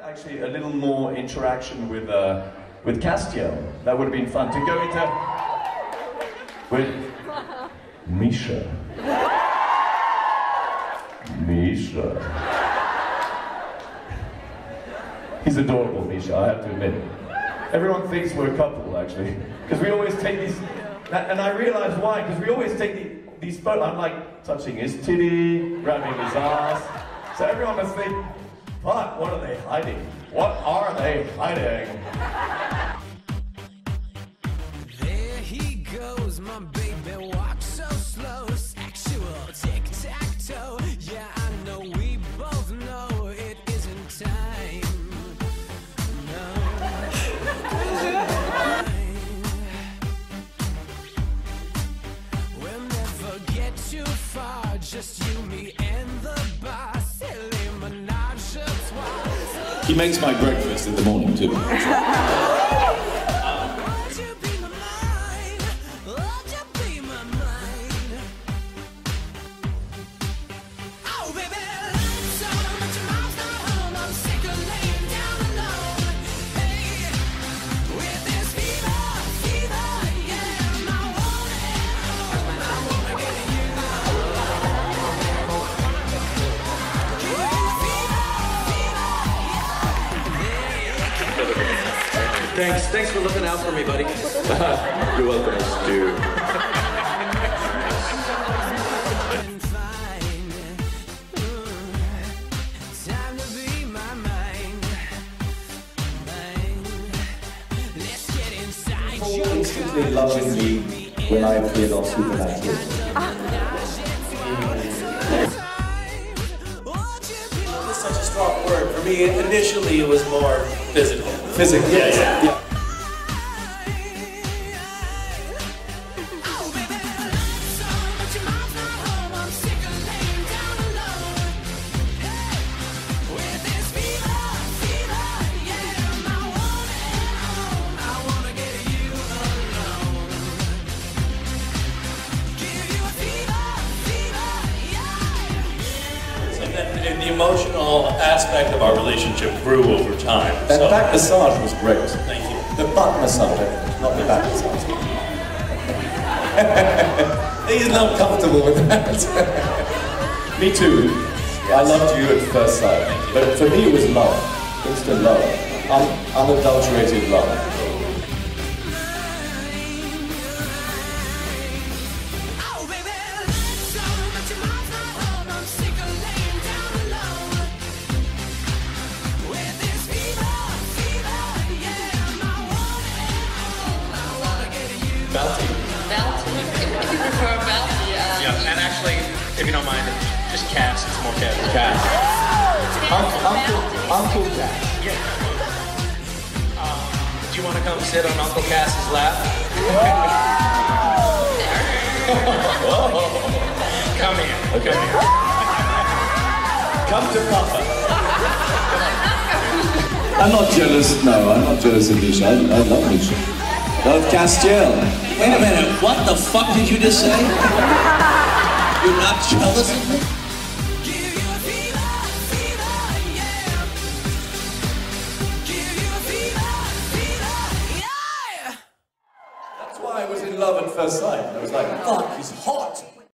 Actually, a little more interaction with Castiel. That would have been fun to go into with Misha. Misha. He's adorable, Misha, I have to admit. Everyone thinks we're a couple, actually, because we always take these, and I realize why, because we always take these photos. I'm like touching his titty, grabbing his ass, so everyone must think, fuck, what are they hiding? What are they hiding? There he goes, my baby walks so slow, sexual tic-tac-toe. Yeah, I know, we both know it isn't time. No. We'll never get too far, just you, me, and the bar. Silly menage a trois. He makes my breakfast in the morning too. Thanks for looking out for me, buddy. You're welcome, Stu. Instantly loving me when I appeared on Supernatural. It's such a strong word. For me, initially it was more physical. Physical, yeah. And the emotional aspect of our relationship grew over time. That back massage was great. Thank you. The butt massage, not the back massage. He's not comfortable with that. Me too. I loved you at first sight. But for me it was love. Instant love. Unadulterated love. Bounty. Bounty. If you prefer bounty, Yeah, and actually, if you don't mind, just Cass. It's more casual. Cass. Uncle Cass. Yeah. Do you want to come sit on Uncle Cass's lap? Come here. Come here. Come to Papa. I'm not jealous, no, I'm not jealous of Misha. I love Misha. Love Castiel. Wait a minute, what the fuck did you just say? You're not jealous of me? That's why I was in love at first sight. I was like, fuck, he's hot.